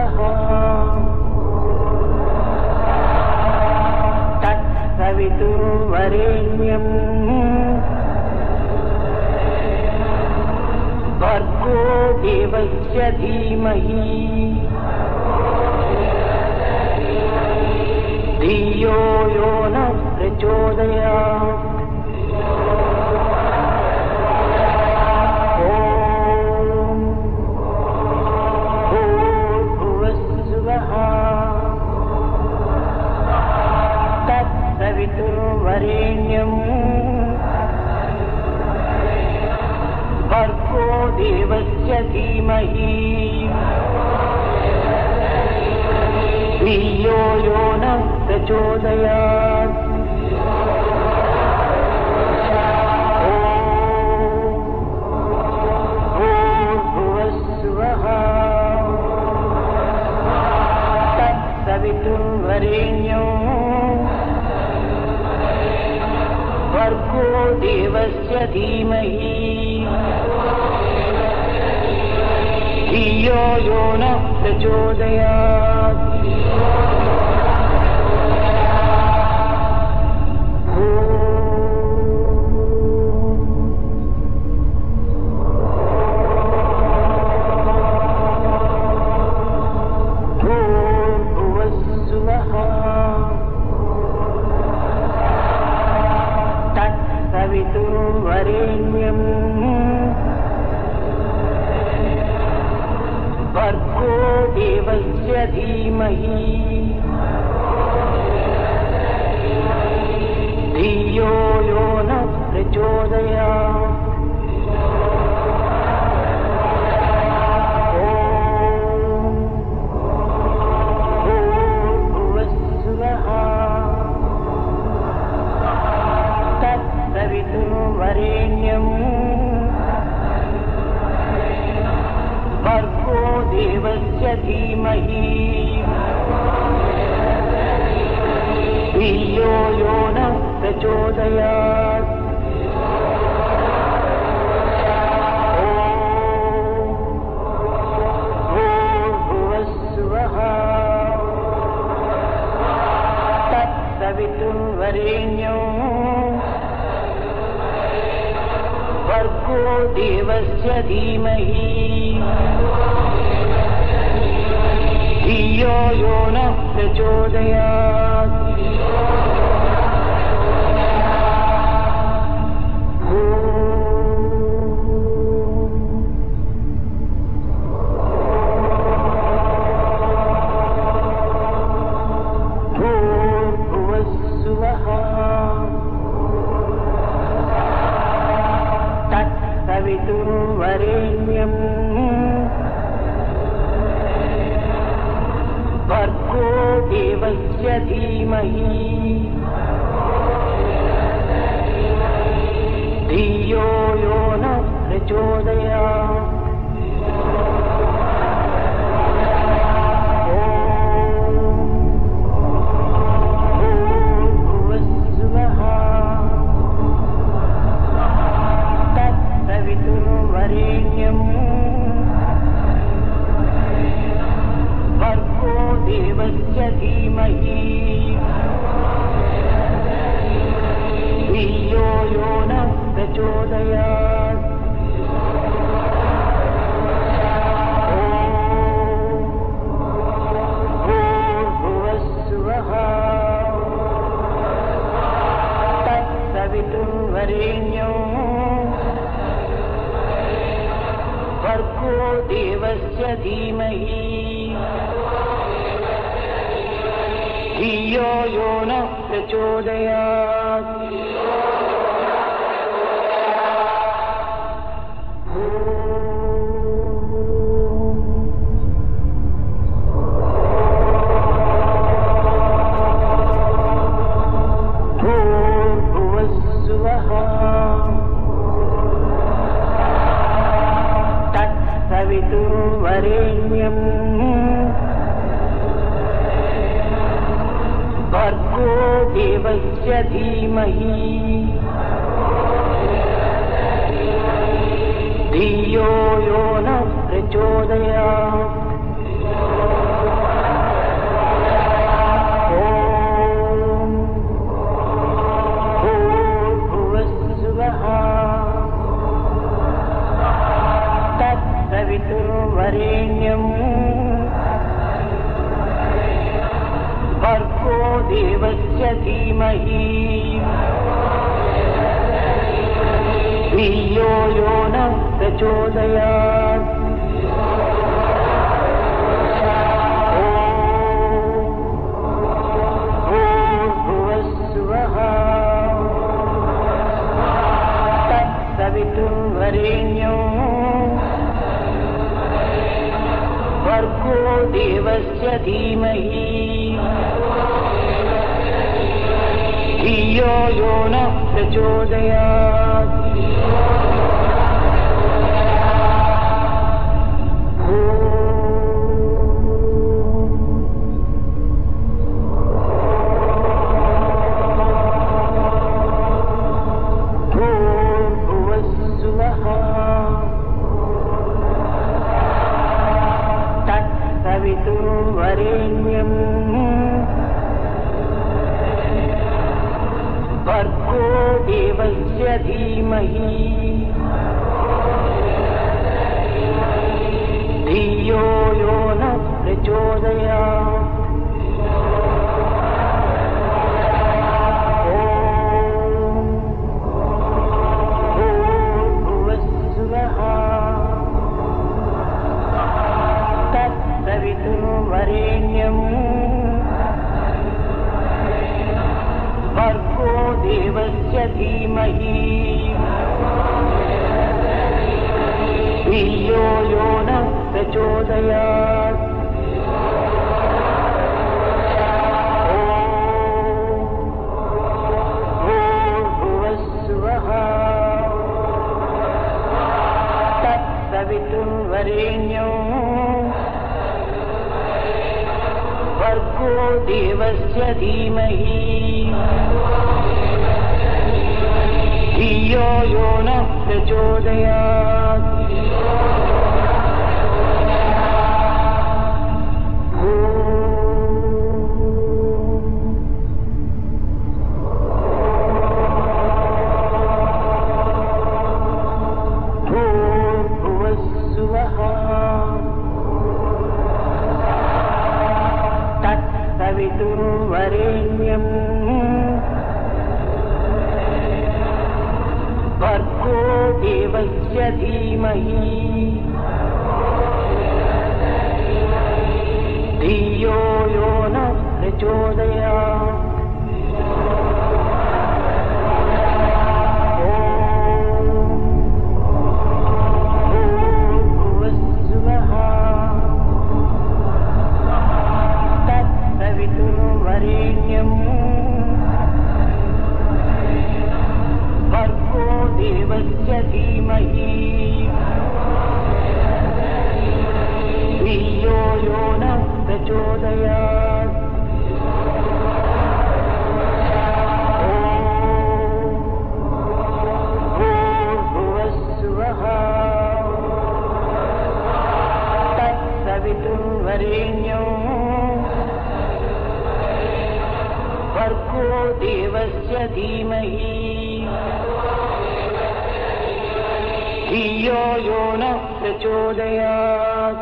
भुवस्सुवः तत्सवितुर्वरेण्यम् भर्गो देवस्य धीमहि धियो यो नः प्रचोदयात्। तत्सवितुर्वरेण्यम् भर्गो देवस्य धीमहि धियो यो नः प्रचोदयात्। भुवस्सुवः तत्सवितुर्वरेण्यम् भर्गो देवस्य धीमहि धियो यो नः प्रचोदयात्। तत्सवितुर्वरेण्यम् भर्गो देवस्य धीमहि धियो यो नः प्रचोदयात्। भुवस्सुवः तत्सवितुर्वरेण्यम् भर्गो देवस्य धीमहि धियो यो नः प्रचोदयात्। भुवस्सुवः तत्सवितुर्वरेण्यम् भर्गो देवस्य धीमहि धियो यो नः प्रचोदयात्। भुवस्सुवः तत्सवितुर्वरेण्यम् भर्गो देवस्य धीमहि धियो यो नः प्रचोदयात्। भुवस्सुवः तत्सवितुर्वरेण्यम् भर्गो देवस्य धीमहि धियो यो नः प्रचोदयात्। भुवस्सुवः तत्सवितुर्वरेण्यम् भर्गो देवस्य धीमहि धियो यो नः प्रचोदयात्। भुवस्सुवः तत्सवितुर्वरेण्यम् भर्गो देवस्य धीमहि धियो यो नः प्रचोदयात्। वरेण्यम् भर्गो देवस्य धीमहि धियो यो नः प्रचोदयात्। वरेण्यम् भर्गो देवस्य धीमहि धियो यो नः प्रचोदयात्। वरेण्यम् भर्गो देवस्य धीमहि धियो यो नः प्रचोदयात्। वरेण्यम् भर्गो देवस्य धीमहि धियो यो नः प्रचोदयात्। भूर्भुवस्सुवः तत्सवितुर्वरेण्यम् भर्गो देवस्य धीमहि धियो यो नः प्रचोदयात्। भूर्भुवस्सुवः वरेण्यम् भर्गो देवस्य धीमहि धियो यो नः प्रचोदयात्। वरेण्यम् भर्गो देवस्य धीमहि धियो यो नः प्रचोदयात्। भूर्भुवस्सुवः तत्सवितुर्वरेण्यम् भर्गो देवस्य धीमहि धियो यो नः प्रचोदयात्।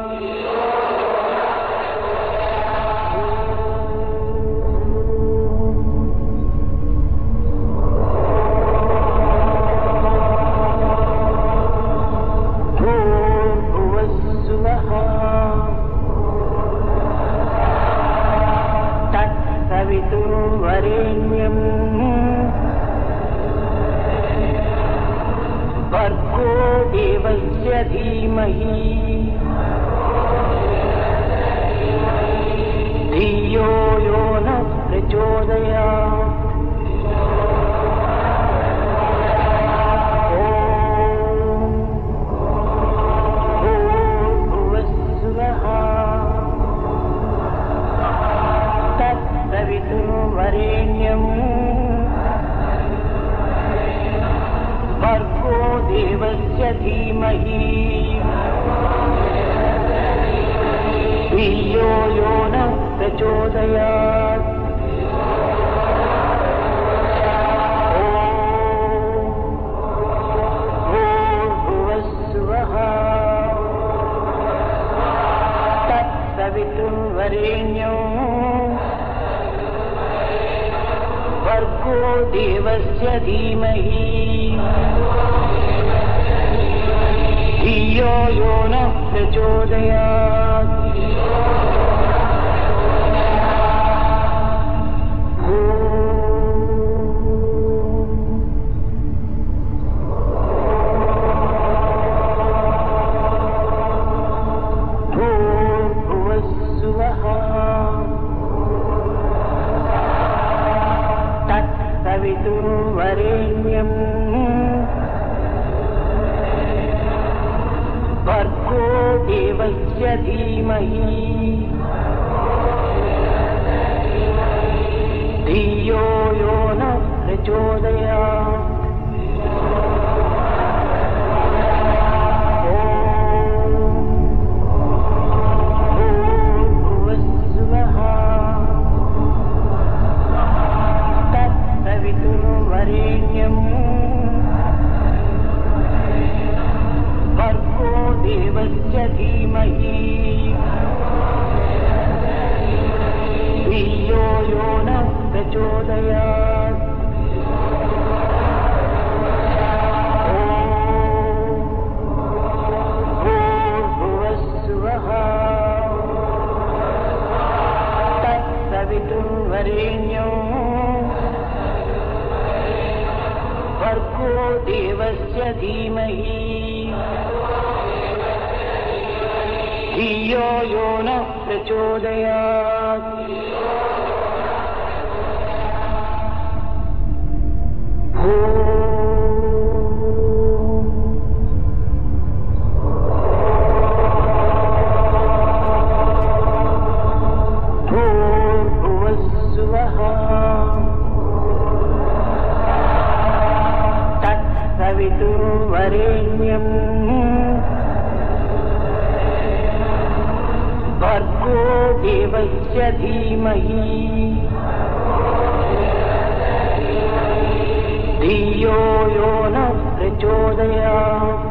भूर्भुवस्सुवः तत्सवितुर्वरेण्यम् भर्गो देवस्य धीमहि धियो यो नः प्रचोदयात्। वरेण्यम् भर्गो देवस्य धीमहि धियो यो नः प्रचोदयात्। भूर्भुवस्सुवः तत्सवितुर्वरेण्यं भर्गो देवस्य धीमहि धियो यो नः प्रचोदयात्। तत्सवितुर्वरेण्यं भर्गो देवस्य धीमहि धियो यो नः प्रचोदयात्। तत्सवितुर्वरेण्यं भर्गो देवस्य धीमहि धियो यो नः प्रचोदयात्। भूर्भुवस्सुवः तत्सवितुर्वरेण्यं भर्गो देवस्य धीमहि धियो यो नः प्रचोदयात्। भूर्भुवस्सुवः तत्सवितुर्वरेण्यं भर्गो देवस्य धीमहि धियो यो नः प्रचोदयात्।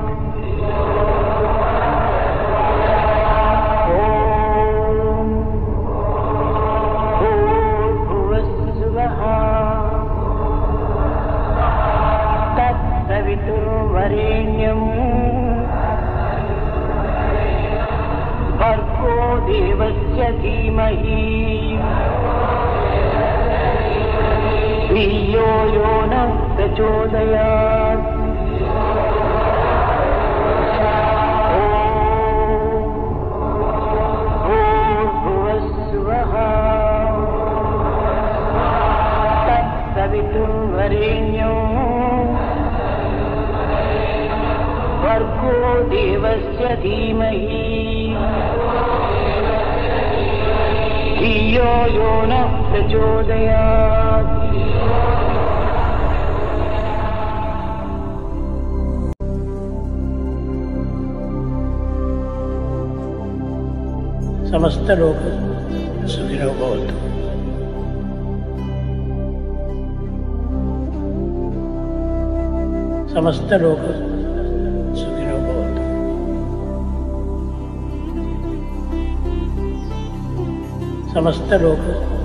भूर्भुवस्सुवः तत्सवितुर्वरेण्यं भर्गो देवस्य धीमहि धियो यो नः प्रचोदयात्। भूर्भुवस्सुवः तत्सवितुर्वरेण्यं भर्गो देवस्य धीमहि धियो यो नः प्रचोदयात्। समस्त लोक सुखिनो भवन्तु। समस्त लोक सुखिनो भवन्तु। समस्त लोक